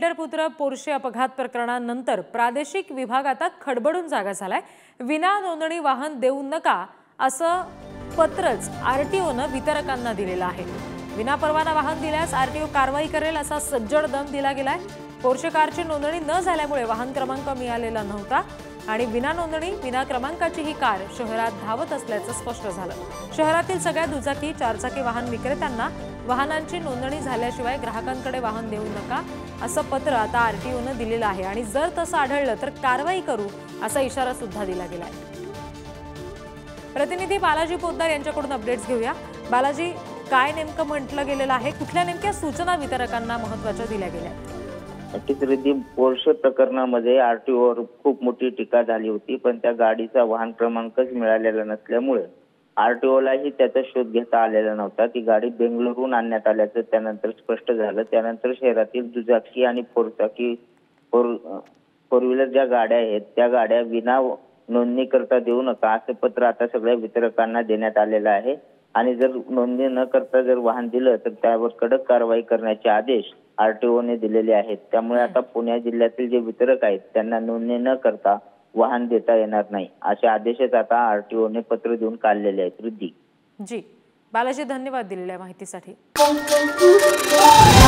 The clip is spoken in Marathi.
पुत्र पोर्शे अपघात प्रकरणानंतर प्रादेशिक विभाग आता खडबडून जागा झालाय। विना नोंदणी वाहन देऊ नका असं पत्रच आरटीओनं वितरकांना दिलेलं आहे। विना परवाना वाहन दिल्यास आरटीओ कारवाई करेल असा सज्जड दम दिला गेलाय। पोर्शे कारची नोंदणी न झाल्यामुळे वाहन क्रमांक मिळालेला नव्हता आणि विना नोंदणी विना क्रमांकाची ही कार शहरात धावत असल्याचं स्पष्ट झालं। शहरातील सगळ्या दुचाकी चारचाकी वाहन विक्रेत्यांना वाहनांची नोंदणी झाल्याशिवाय ग्राहकांकडे वाहन देऊ नका असं पत्र आता आरटीओनं दिलेलं आहे आणि जर तसं आढळलं तर कारवाई करू असा इशारा सुद्धा दिला गेलाय। प्रतिनिधी बालाजी पोद्दार यांच्याकडून अपडेट्स घेऊया। बालाजी, काय नेमकं म्हटलं गेलेलं आहे? कुठल्या नेमक्या सूचना वितरकांना महत्त्वाच्या दिल्या गेल्या? नक्कीच पोर्शे प्रकरणामध्ये आरटीओवर खूप मोठी टीका झाली होती, पण त्या गाडीचा वाहन क्रमांकच मिळालेला नसल्यामुळे आरटीओलाही त्याचा शोध घेता आलेला नव्हता। ती गाडी बेंगळुरूहून आणण्यात आल्याचं त्यानंतर स्पष्ट झालं। त्यानंतर शहरातील दुचाकी आणि फोर व्हीलर ज्या गाड्या आहेत त्या गाड्या विना नोंदणी करता देऊ नका असं पत्र आता सगळ्या वितरकांना देण्यात आलेलं आहे आणि जर नोंदणी न करता जर वाहन दिलं तर त्यावर कडक कारवाई करण्याचे आदेश आरटीओने दिलेले आहेत। त्यामुळे आता पुणे जिल्ह्यातील जे वितरक आहेत त्यांना नोंदणी न करता वाहन देता येणार नाही असे आदेशच आता आरटीओने पत्र देऊन काढलेले आहेत। जी बालाजी, धन्यवाद दिलेल्या माहितीसाठी।